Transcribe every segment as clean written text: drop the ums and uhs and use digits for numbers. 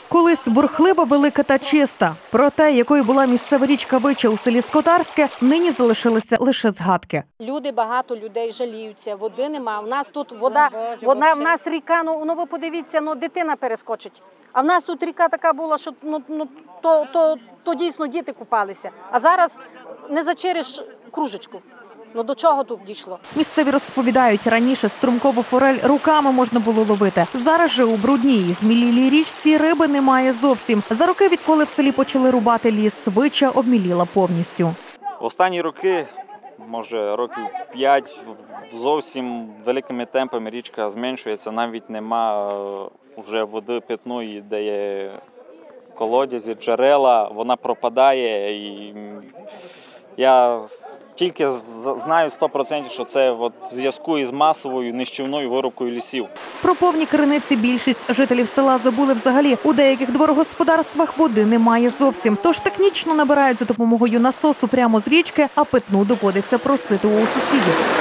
Колись бурхлива, велика та чиста. Про те, якою була місцева річка Вича у селі Скотарське, нині залишилися лише згадки. Багато людей жаліються, води нема. У нас тут вода, в нас ріка, ви подивіться, дитина перескочить. А в нас тут ріка така була, що то дійсно діти купалися. А зараз не зачериш кружечку. До чого тут дійшло? Місцеві розповідають, раніше струмкову форель руками можна було ловити. Зараз же у брудній і змілілій річці риби немає зовсім. За роки, відколи в селі почали рубати ліс, Вича обміліла повністю. В останні роки, може років 5, зовсім великими темпами річка зменшується. Навіть нема вже води питної, де є колодязі, джерела, вона пропадає. І я тільки знаю 100%, що це в зв'язку із масовою нищівною вирубкою лісів. Про повні криниці більшість жителів села забули взагалі. У деяких дворогосподарствах води немає зовсім. Тож технічно набирають за допомогою насосу прямо з річки, а питну доводиться просити у сусідів.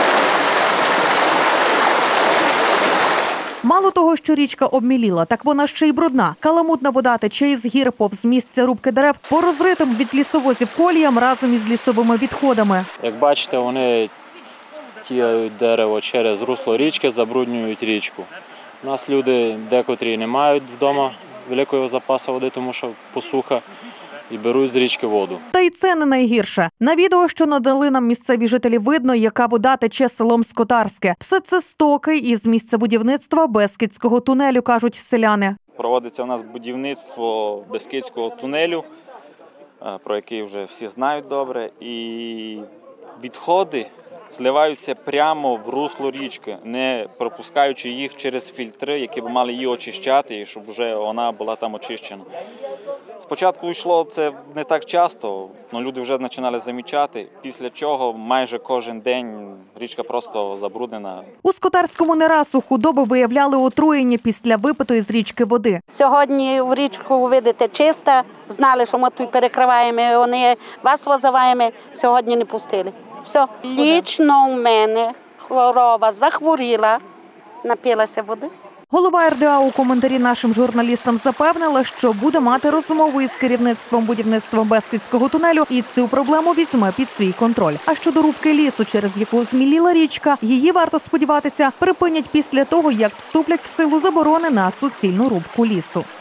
Мало того, що річка обміліла, так вона ще й брудна. Каламутна вода тече із гір повз місця рубки дерев по розритим від лісовозів коліям разом із лісовими відходами. Як бачите, вони тягають дерево через русло річки, забруднюють річку. У нас люди декотрі не мають вдома великого запасу води, тому що посуха, і беруть з річки воду. Та й це не найгірше. На відео, що надали нам місцеві жителі, видно, яка вода тече селом Скотарське. Все це стоки із місця будівництва Бескидського тунелю, кажуть селяни. Проводиться у нас будівництво Бескидського тунелю, про який вже всі знають добре. І відходи зливаються прямо в русло річки, не пропускаючи їх через фільтри, які б мали її очищати, щоб вже вона була там очищена. Спочатку йшло це не так часто, але люди вже починали замічати, після чого майже кожен день річка просто забруднена. У Скотарському не раз у худоби виявляли отруєння після випитої з річки води. Сьогодні в річку, видите, чиста, знали, що ми тут перекриваємо, вони вас визиваємо, сьогодні не пустили. Все. Лічно у мене хвороба захворіла, напилася води. Голова РДА у коментарі нашим журналістам запевнила, що буде мати розмову із керівництвом будівництва Бескидського тунелю і цю проблему візьме під свій контроль. А щодо рубки лісу, через яку зміліла річка, її, варто сподіватися, припинять після того, як вступлять в силу заборони на суцільну рубку лісу.